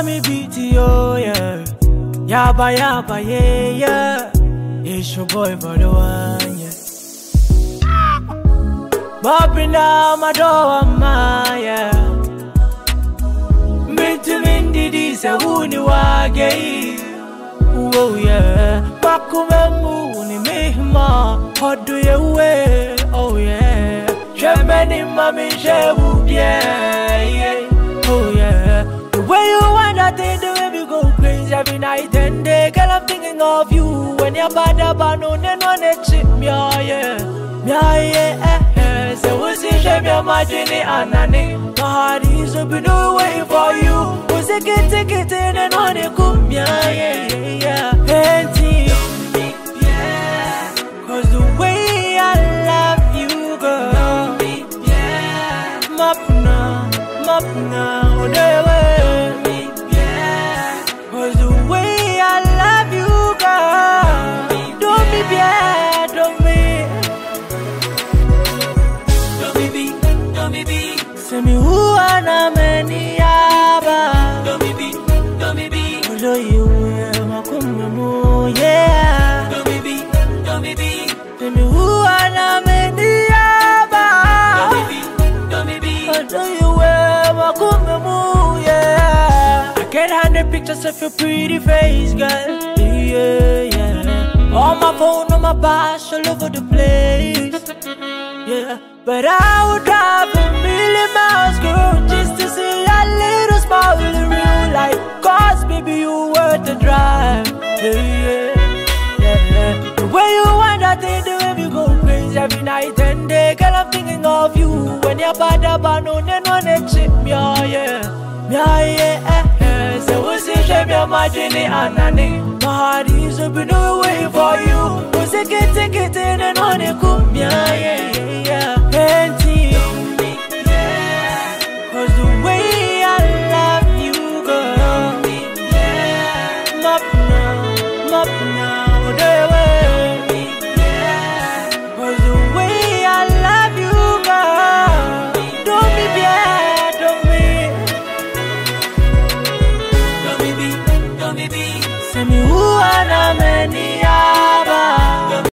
me beat yo, yeah. Yaba, yaba, yeah, yeah. It's your boy for the one, yeah. Bopping down my door, yeah. Minty Mindy, this a woony waggy. Oh, yeah. Bakume moon, me ma. How do you wear? Oh, yeah. Germany, mommy, shebu, yeah. Oh, yeah. The way you want that thing, the way we go crazy every night and day. Girl, I'm thinking of you. When you're bad about no, then on a chip, yeah, yeah. Yeah. So we'll see, shame your margin, and my heart is open way for you. Was a get ticket in and on a come, yeah. Plenty, yeah. Cause the way I love you, girl, yeah. Map now, oh, yeah. Cause the way I love you, girl, don't be bad, don't be. Say me who ana many aba. Don't me be. Although you makumu, yeah. Don't me be. Say me who ana many aba. Don't me be. Although you makumu, yeah. I get 100 pictures of your pretty face, girl. Yeah. On my phone, on my bash, all over the place. Yeah, but I would drive a million miles, girl, just to see that little smile in real life. Cause baby, you worth the drive. Yeah. The way you want that thing, the way we go crazy every night and day. Girl, I'm thinking of you. When you're bad about no, then on a chip, yeah. So we'll see, shame your margin, and my heart is open way for you. Was a get in and on a come, yeah.